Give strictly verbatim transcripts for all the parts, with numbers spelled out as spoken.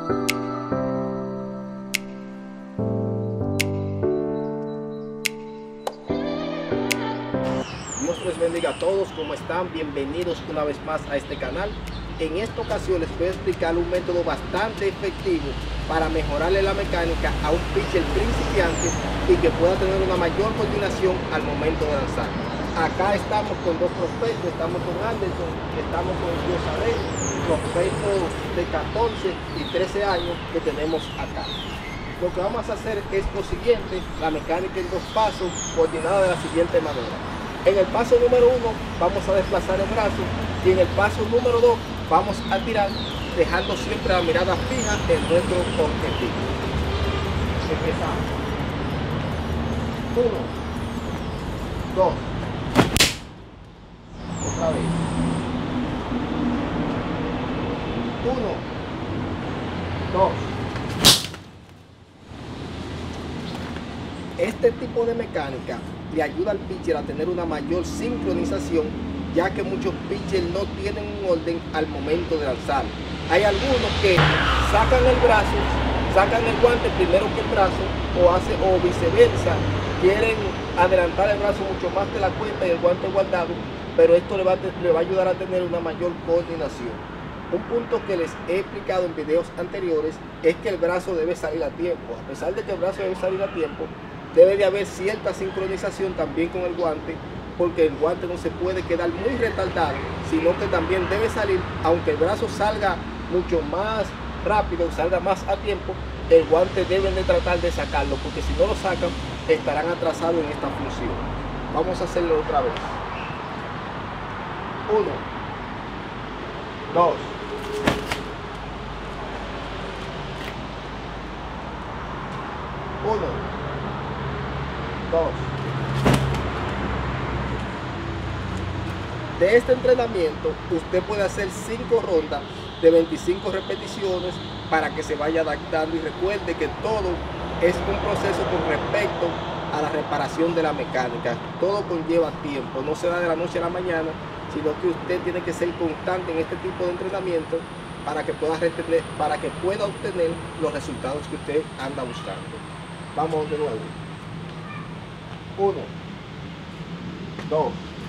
Dios les bendiga a todos, ¿cómo están? Bienvenidos una vez más a este canal. En esta ocasión les voy a explicar un método bastante efectivo para mejorarle la mecánica a un pitcher principiante y que pueda tener una mayor coordinación al momento de lanzar. Acá estamos con dos prospectos, estamos con Anderson, estamos con Josarel, prospectos de catorce y trece años que tenemos acá. Lo que vamos a hacer es lo siguiente: la mecánica en dos pasos, coordinada de la siguiente manera. En el paso número uno vamos a desplazar el brazo y en el paso número dos vamos a tirar, dejando siempre la mirada fija en nuestro objetivo. Empezamos. Uno, dos, otra vez. Uno, dos. Este tipo de mecánica le ayuda al pitcher a tener una mayor sincronización, ya que muchos pitchers no tienen un orden al momento de lanzar. Hay algunos que sacan el brazo, sacan el guante primero que el brazo, o, hace, o viceversa, quieren adelantar el brazo mucho más de la cuenta y el guante guardado, pero esto le va, le va a ayudar a tener una mayor coordinación. Un punto que les he explicado en videos anteriores es que el brazo debe salir a tiempo. A pesar de que el brazo debe salir a tiempo, debe de haber cierta sincronización también con el guante, porque el guante no se puede quedar muy retardado, sino que también debe salir, aunque el brazo salga mucho más rápido, salga más a tiempo, el guante deben de tratar de sacarlo, porque si no lo sacan, estarán atrasados en esta función. Vamos a hacerlo otra vez. Uno, dos, uno, dos. De este entrenamiento usted puede hacer cinco rondas de veinticinco repeticiones para que se vaya adaptando, y recuerde que todo es un proceso con respecto a la reparación de la mecánica. Todo conlleva tiempo, no se da de la noche a la mañana, sino que usted tiene que ser constante en este tipo de entrenamiento para que pueda retener, para que pueda obtener los resultados que usted anda buscando. Vamos de nuevo. Uno, dos.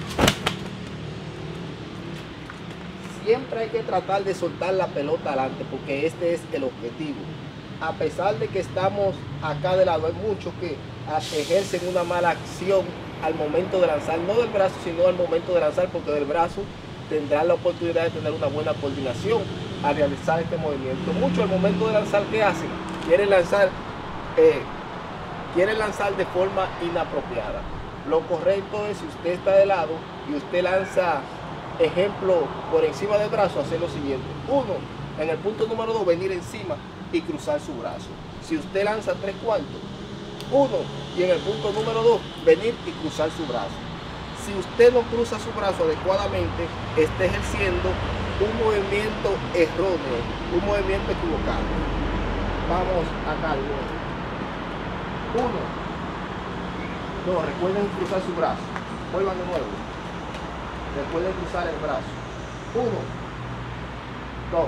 Siempre hay que tratar de soltar la pelota adelante, porque este es el objetivo. A pesar de que estamos acá de lado, hay muchos que ejercen una mala acción al momento de lanzar, no del brazo, sino al momento de lanzar, porque del brazo tendrán la oportunidad de tener una buena coordinación al realizar este movimiento. Muchos al momento de lanzar, ¿qué hacen? Quieren lanzar, eh, quieren lanzar de forma inapropiada. Lo correcto es, si usted está de lado y usted lanza, ejemplo, por encima del brazo, hacer lo siguiente. Uno, en el punto número dos, venir encima y cruzar su brazo. Si usted lanza tres cuartos, uno, y en el punto número dos, venir y cruzar su brazo. Si usted no cruza su brazo adecuadamente, está ejerciendo un movimiento erróneo, un movimiento equivocado. Vamos acá de nuevo. Uno, dos, recuerden cruzar su brazo. Vuelvan de nuevo. Recuerden cruzar el brazo. Uno, dos.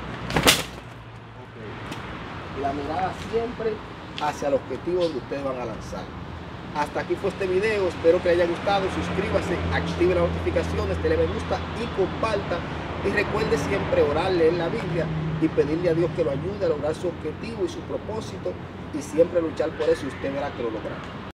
Okay. La mirada siempre hacia el objetivo donde ustedes van a lanzar. Hasta aquí fue este video. Espero que les haya gustado. Suscríbase, active las notificaciones, dele me gusta y comparta. Y recuerde siempre orar, leer la Biblia y pedirle a Dios que lo ayude a lograr su objetivo y su propósito. Y siempre luchar por eso, y usted verá que lo logrará.